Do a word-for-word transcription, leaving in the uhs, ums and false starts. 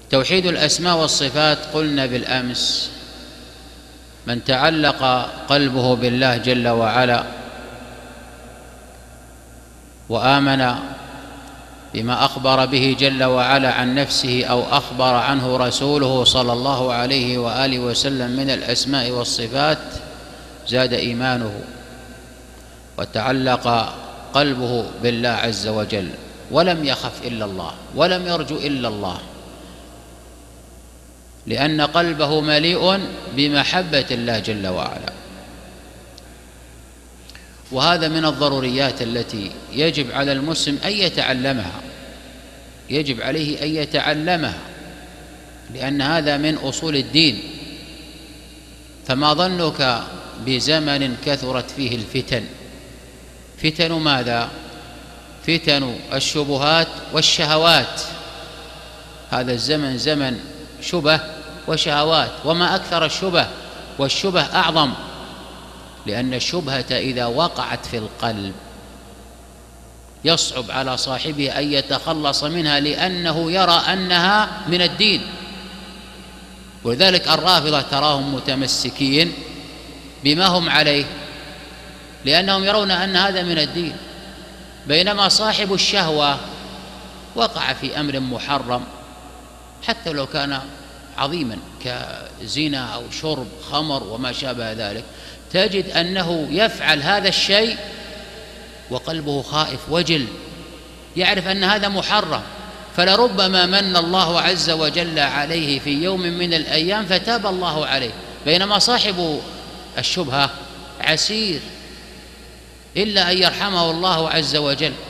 توحيد الأسماء والصفات قلنا بالأمس من تعلق قلبه بالله جل وعلا وآمن بما أخبر به جل وعلا عن نفسه أو أخبر عنه رسوله صلى الله عليه وآله وسلم من الأسماء والصفات زاد إيمانه وتعلق قلبه بالله عز وجل ولم يخف إلا الله ولم يرجو إلا الله، لأن قلبه مليء بمحبة الله جل وعلا. وهذا من الضروريات التي يجب على المسلم أن يتعلمها، يجب عليه أن يتعلمها، لأن هذا من أصول الدين. فما ظنك بزمن كثرت فيه الفتن؟ فتن ماذا؟ فتن الشبهات والشهوات. هذا الزمن زمن شبه وشهوات، وما أكثر الشبه، والشبه أعظم، لأن الشبهة إذا وقعت في القلب يصعب على صاحبه أن يتخلص منها، لأنه يرى أنها من الدين. ولذلك الرافضة تراهم متمسكين بما هم عليه، لأنهم يرون أن هذا من الدين، بينما صاحب الشهوة وقع في أمر محرم حتى لو كان عظيما كزنا أو شرب خمر وما شابه ذلك، تجد أنه يفعل هذا الشيء وقلبه خائف وجل، يعرف أن هذا محرم، فلربما من الله عز وجل عليه في يوم من الأيام فتاب الله عليه، بينما صاحب الشبهة عسير إلا أن يرحمه الله عز وجل.